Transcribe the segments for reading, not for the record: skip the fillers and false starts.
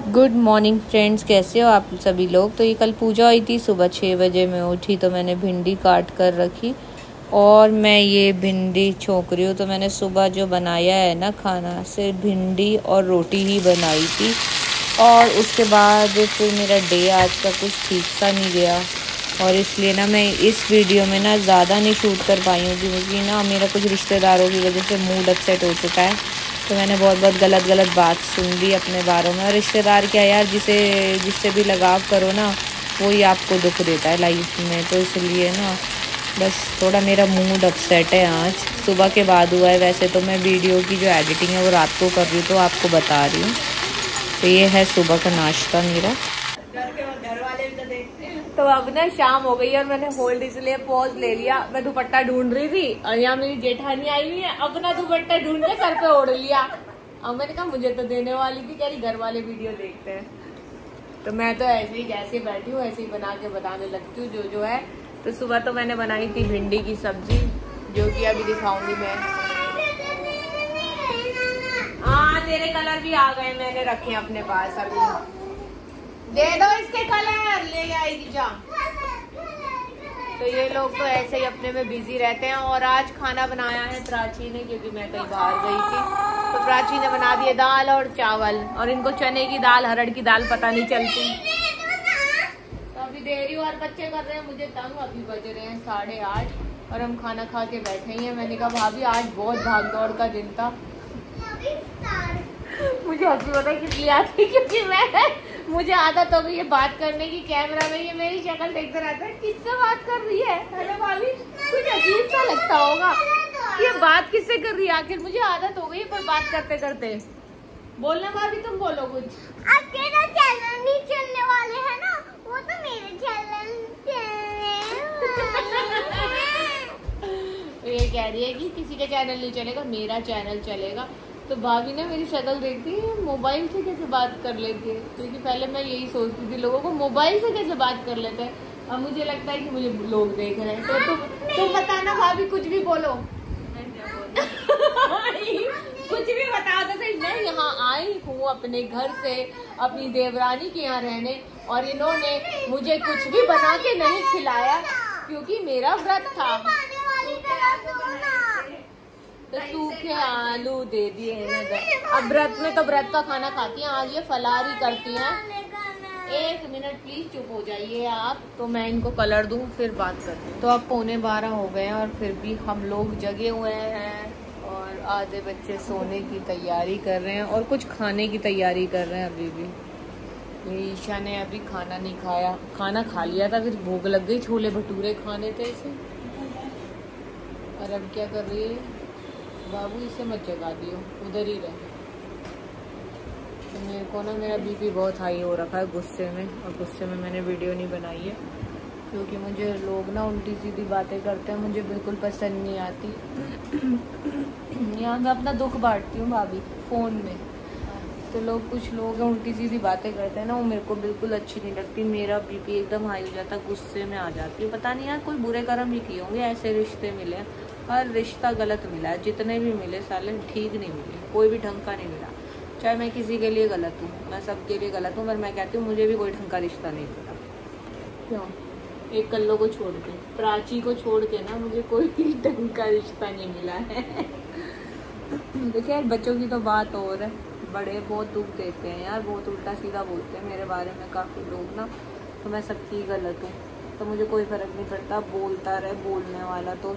Good morning friends, कैसे हो आप सभी लोग। तो ये कल पूजा हुई थी, सुबह 6 बजे मैं उठी तो मैंने भिंडी काट कर रखी और मैं ये भिंडी छोंक रही हूँ। तो मैंने सुबह जो बनाया है ना खाना, सिर्फ भिंडी और रोटी ही बनाई थी। और उसके बाद फिर मेरा डे आज का कुछ ठीक सा नहीं गया और इसलिए ना मैं इस वीडियो में ना ज़्यादा नहीं शूट कर पाई हूँ क्योंकि ना मेरा कुछ रिश्तेदारों की वजह से मूड अपसेट हो चुका है। तो मैंने बहुत गलत बात सुन ली अपने बारे में। और रिश्तेदार क्या यार, जिससे भी लगाव करो ना वही आपको दुख देता है लाइफ में। तो इसलिए ना बस थोड़ा मेरा मूड अपसेट है आज, सुबह के बाद हुआ है। वैसे तो मैं वीडियो की जो एडिटिंग है वो रात को कर रही हूँ तो आपको बता रही हूँ। तो ये है सुबह का नाश्ता मेरा। तो अब ना शाम हो गई और मैंने होल्ड इसलिए पॉज ले लिया। मैं दुपट्टा ढूंढ रही थी और यहाँ मेरी जेठानी आई हुई है, अपना दुपट्टा ढूंढ के सर पे ओढ़ लिया। अब मैंने कहा मुझे तो देने वाली थी, कह रही घर वाले वीडियो देखते हैं। तो मैं तो ऐसे ही जैसे बैठी हूँ ऐसे ही बना के बताने लगती हूँ जो है। तो सुबह तो मैंने बनाई थी भिंडी की सब्जी, जो कि अभी दिखाऊंगी मैं। हाँ, तेरे कलर भी आ गए, मैंने रखे अपने पास। अभी दे दो इसके कलर, ले आएगी जा। तो ये लोग तो ऐसे ही अपने में बिजी रहते हैं। और आज खाना बनाया है प्राची ने, क्योंकि मैं कहीं बाहर गई थी। तो प्राची ने बना दिए दाल और चावल, और इनको चने की दाल हरड़ की दाल पता नहीं चलती। तो अभी दे रही हूँ और बच्चे कर रहे हैं मुझे तंग। अभी बज रहे हैं 8:30 और हम खाना खा के बैठे ही हैं। मैंने कहा भाभी आज बहुत भाग दौड़ का दिन था। मुझे हंसी पता है किस लिए आती, क्योंकि मुझे आदत हो गई है बात करने की। कैमरा में ये मेरी शक्ल देखते रहता है, किससे बात कर रही है। हेलो भाभी, कुछ अजीब सा लगता होगा कि ये बात किससे कर रही है। आखिर मुझे आदत हो गई है पर बात करते करते। बोलना भाभी, तुम बोलो कुछ। आपके ना चैनल नहीं चलने वाले हैं ना, वो तो मेरे चैनल तो ये कह रही है कि किसी का चैनल नहीं चलेगा, मेरा चैनल चलेगा। तो भाभी ने मेरी शक्ल देखती है, मोबाइल से कैसे बात कर लेती है। क्योंकि पहले मैं यही सोचती थी लोगों को मोबाइल से कैसे बात कर लेते हैं। अब मुझे लगता है कि मुझे लोग देख रहे हैं। तो तुम बताना भाभी, कुछ भी बोलो। कुछ भी बताओ तो सही। मैं यहाँ आई हूँ अपने घर से अपनी देवरानी के यहाँ रहने, और इन्होंने मुझे कुछ भी बना के नहीं खिलाया क्योंकि मेरा व्रत था। तो सूखे आलू दे दिए हैं। अब व्रत में तो व्रत का खाना खाती हैं, आज ये फलारी करती हैं। 1 मिनट प्लीज चुप हो जाइए आप। तो मैं इनको कलर दूं फिर बात करती हूँ। तो अब 11:15 हो गए हैं और फिर भी हम लोग जगे हुए हैं और आधे बच्चे सोने की तैयारी कर रहे हैं और कुछ खाने की तैयारी कर रहे हैं। अभी भी ईशा ने अभी खाना नहीं खाया, खाना खा लिया था फिर भूख लग गई, छोले भटूरे खाने थे इसे। और अब क्या कर रही है बाबू, इसे मत जगा दियो, उधर ही रहे। तो मेरे को ना मेरा बीपी बहुत हाई हो रखा है गुस्से में, और गुस्से में मैंने वीडियो नहीं बनाई है क्योंकि मुझे लोग ना उल्टी सीधी बातें करते हैं, मुझे बिल्कुल पसंद नहीं आती। यहाँ मैं अपना दुख बांटती हूँ भाभी फ़ोन में। तो कुछ लोग उल्टी सीधी बातें करते हैं ना, वो मेरे को बिल्कुल अच्छी नहीं लगती। मेरा बीपी एकदम हाई हो जाता, गुस्से में आ जाती है। पता नहीं यार, कोई बुरे कर्म ही किए होंगे, ऐसे रिश्ते मिले। और रिश्ता गलत मिला है, जितने भी मिले साले ठीक नहीं मिले, कोई भी ढंग का नहीं मिला। चाहे मैं किसी के लिए गलत हूँ, मैं सबके लिए गलत हूँ, पर मैं कहती हूँ मुझे भी कोई ढंग का रिश्ता नहीं मिला। क्यों? एक कल्लो को छोड़ के, प्राची को छोड़ के ना मुझे कोई ढंग का रिश्ता नहीं मिला है। देखिए यार, बच्चों की तो बात और है, बड़े बहुत दुख देते हैं यार, बहुत उल्टा सीधा बोलते हैं मेरे बारे में काफ़ी लोग ना। तो मैं सबकी गलत हूँ, तो मुझे कोई फ़र्क नहीं पड़ता, बोलता रहे, बोलने वाला तो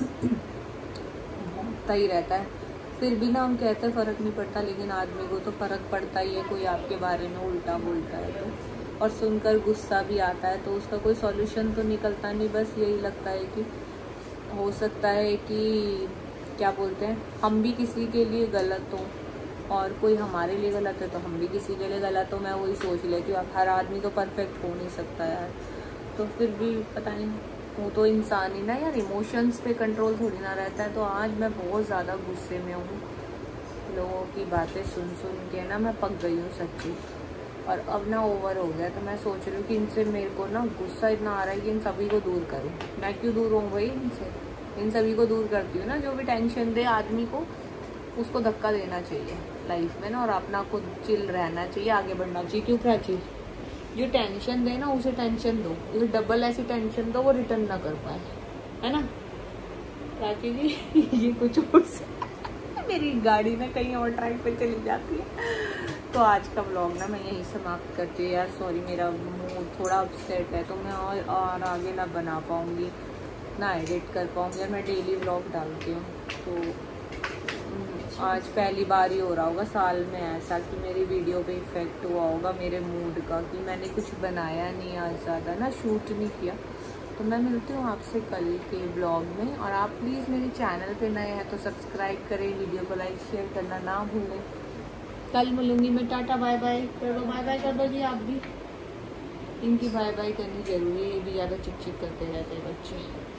बोलता ही रहता है। फिर भी ना हम कहते हैं फ़र्क नहीं पड़ता, लेकिन आदमी को तो फ़र्क पड़ता ही है। कोई आपके बारे में उल्टा बोलता है तो, और सुनकर गुस्सा भी आता है, तो उसका कोई सॉल्यूशन तो निकलता नहीं। बस यही लगता है कि हो सकता है कि क्या बोलते हैं, हम भी किसी के लिए गलत हों और कोई हमारे लिए गलत है तो हम भी किसी के लिए गलत हो। मैं वही सोच लेती हूँ, हर आदमी तो परफेक्ट हो नहीं सकता यार। तो फिर भी पता नहीं, वो तो इंसान ही ना यार, इमोशंस पे कंट्रोल थोड़ी ना रहता है। तो आज मैं बहुत ज़्यादा गुस्से में हूँ, लोगों की बातें सुन के ना मैं पक गई हूँ सच्ची। और अब ना ओवर हो गया, तो मैं सोच रही हूँ कि इनसे मेरे को ना गुस्सा इतना आ रहा है कि इन सभी को दूर करूँ। मैं क्यों दूर हूँ भाई इनसे, इन सभी को दूर करती हूँ ना। जो भी टेंशन दे आदमी को, उसको धक्का देना चाहिए। लाइफ में ना, और अपना खुद चिल रहना चाहिए, आगे बढ़ना चाहिए। क्यों प्राची? जो टेंशन दे ना उसे टेंशन दो, उसे डबल ऐसी टेंशन दो वो रिटर्न ना कर पाए, है ना प्राची जी? ये कुछ और मेरी गाड़ी ना कहीं और ट्रैक पे चली जाती है। तो आज का व्लॉग ना मैं यहीं समाप्त करती हूँ यार। सॉरी, मेरा मूड थोड़ा अपसेट है, तो मैं और आगे ना बना पाऊँगी, ना एडिट कर पाऊँगी। और मैं डेली व्लॉग डालती हूँ, तो आज पहली बार ही हो रहा होगा साल में ऐसा कि मेरी वीडियो पे इफ़ेक्ट हुआ होगा मेरे मूड का, कि मैंने कुछ बनाया नहीं आज, ज़्यादा ना शूट नहीं किया। तो मैं मिलती हूँ आपसे कल के ब्लॉग में। और आप प्लीज़ मेरे चैनल पे नए हैं तो सब्सक्राइब करें, वीडियो को लाइक शेयर करना ना भूलें। कल मिलूंगी मैं। टाटा बाय बाय कर दो, बाय बाय कर दो जी आप भी। इनकी बाय बाय करनी जरूरी है, ये भी ज़्यादा चिक चिक करते रहते हैं बच्चे।